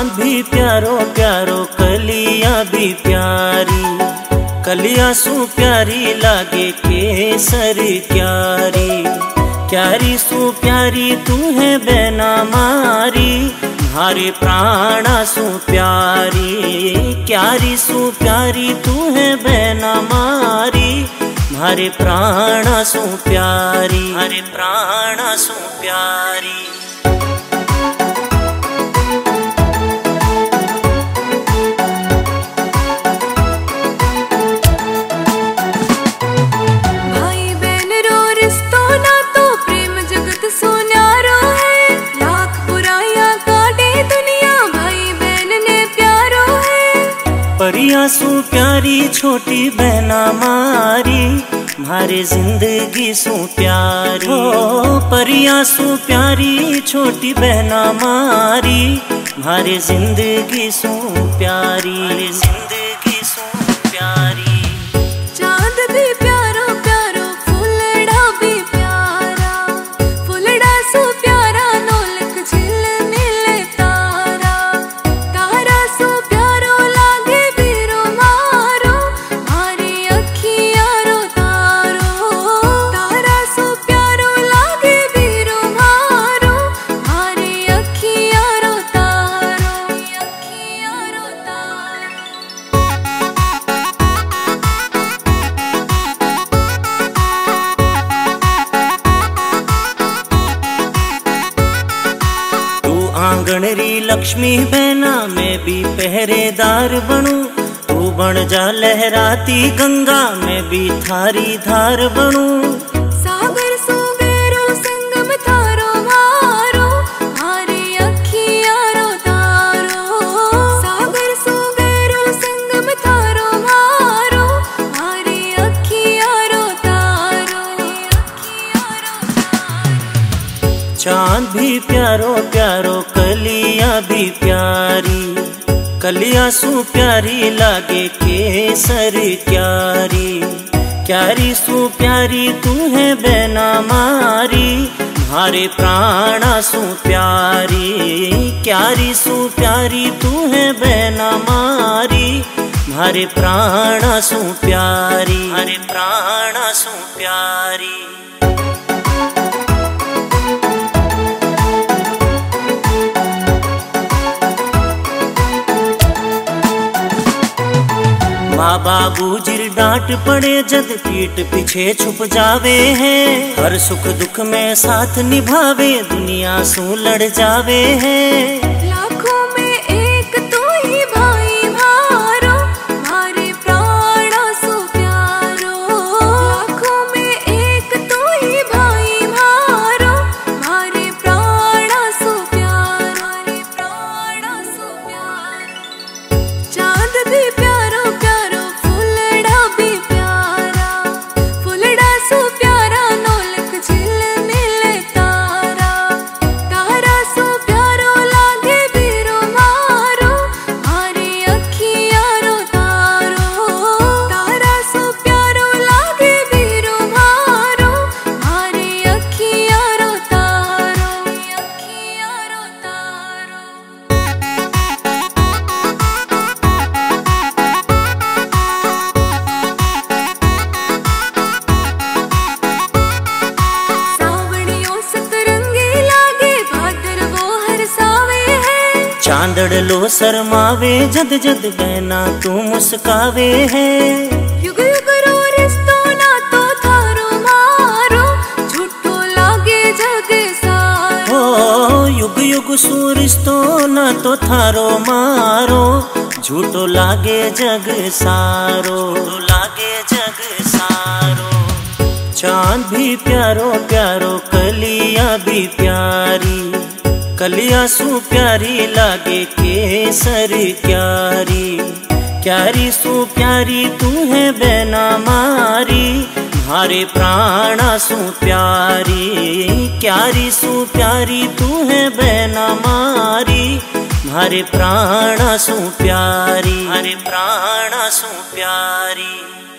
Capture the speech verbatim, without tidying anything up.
चांद भी प्यारो प्यारो कलियां भी प्यारी, कलियां सू प्यारी लागे केसर क्यारी। क्यारी सू प्यारी तू है बैना मारी, मारे प्राणा सू प्यारी। क्यारी सू प्यारी तू है बैना मारी, मारे प्राणा सू प्यारी, मारे प्राणा सू प्यारी। परियां सू प्यारी छोटी बहना मारी, मारे जिंदगी सू प्यारी। ओ परियां सू प्यारी छोटी बहना मारी, मारे जिंदगी सू प्यारी, मारे जिंदगी सू प्यारी। चांद भी प्यारो प्यारो फुलड़ा भी प्यारा, फुलड़ा सू प्यारा नौलख झिल मिले तारा। तारा सू प्यारो लागे बीरो मारो, मारी अखियां रो तारो। तारा सू प्यारो लागे बीरो मारो, मारी अखियां रो तारो, अखियां रो तारो। आंगण री लक्ष्मी बहना मैं भी पहरेदार बनूं, तू बन जा लहराती गंगा मैं भी थारी धार बनूं। सागर सू गहरो संगम थारो मारो, मारी अखियां रो तारो। सागर सू गहरो संगम थारो मारो, मारी अखियां रो तारो, अखियां रो तारो। चांद भी प्यारो प्यारो कलियां भी प्यारी, कलियां सू प्यारी लागे केसर क्यारी। क्यारी सू प्यारी तू है बैना मारी, मारे प्राणा सू प्यारी। क्यारी सू प्यारी तू है बैना मारी, मारे प्राणा सू प्यारी, मारे प्राणा सू प्यारी। माँ बाबू जिर डांट पड़े जद पीठ पीछे छुप जावे हैं, हर सुख दुख में साथ निभावे दुनिया सू लड़ जावे हैं। लाखों में एक तू ही भाई मारो, मारे प्राणा सू प्यारो। लाखों में एक तू ही भाई मारो, मारे प्राणा सू प्यारो, मारे प्राणा सू प्यारो। चांद भी प्यारो प्यारो फुलड़ा भी प्यारा, फुलड़ा सू प्यारा नौलख झिल मिले तारा। तारा सू प्यारो लागे बीरो मारो, मारी अखियां रो तारो। तारा सू प्यारो लागे बीरो मारो, मारी अखियां रो तारो, अखियां रो तारो। सावणियों सतरंगी लागे भादरवो हरसावे है, चांदड़ लो शरमावे जद जद बहना तू मुस्कावे है। युग युग रो रिश्तो ना तो थारो मारो, झूठो लागे जग सारो। ओ युग युग सूरिस्तो न तो थारो मारो, झूठो लागे जग सारो, झूठो लागे जग सारो। चांद भी प्यारो प्यारो कलियां भी प्यारी, कलियां सू प्यारी लागे केसर क्यारी। क्यारी सू प्यारी तू है बैना मारी, मारे प्राणा सू प्यारी। क्यारी सू प्यारी तू है बैना मारी, मारे प्राणा सू प्यारी, मारे प्राणा सू प्यारी।